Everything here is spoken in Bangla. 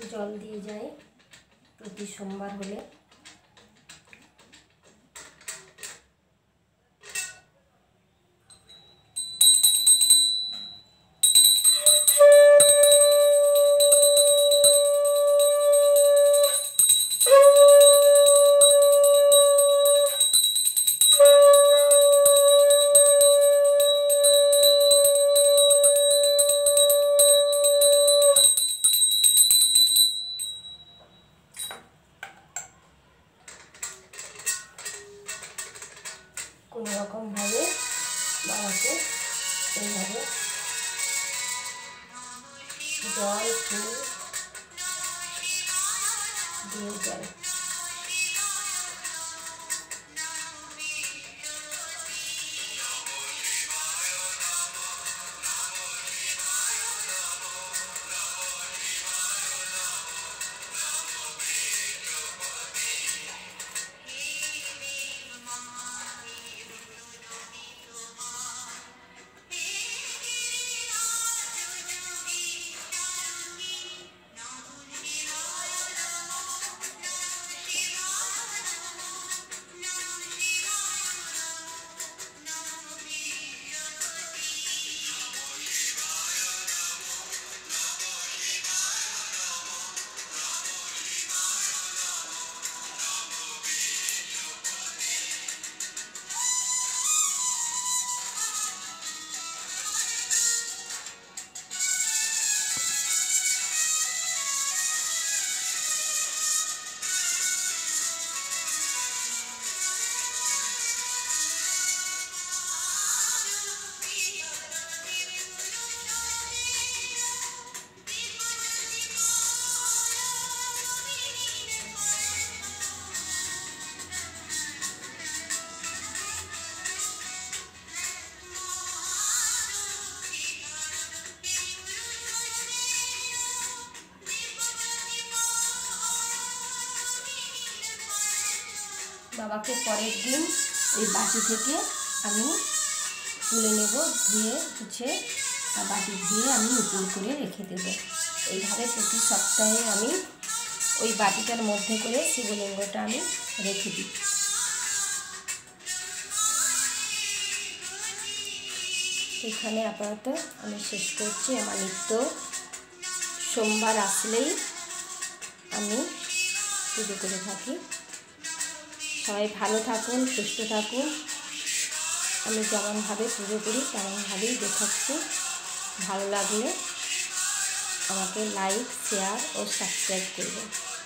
জল দিয়ে যাই প্রতি সোমবার হলে। কোনো রকমভাবে বাবাকে এইভাবে জল ফুল দিয়ে যায়। বাবাকে পরের দিন এই বাটি থেকে আমি তুলে নেব, ধুয়ে মুছে আর বাটি ধুয়ে আমি উপর করে রেখে দেব। এইভাবে প্রতি সপ্তাহে আমি ওই বাটিটার মধ্যে করে শিবলিঙ্গটা আমি রেখে দিই। এখানে আপাতত আমি শেষ করছি। আমার নিত্য সোমবার আসলেই আমি পুজো করে থাকি। সবাই ভালো থাকুন, সুস্থ থাকুন। আমি যেমনভাবে পুজো করি তেমনভাবেই দেখাচ্ছি। ভালো লাগলে আমাকে লাইক, শেয়ার ও সাবস্ক্রাইব করবেন।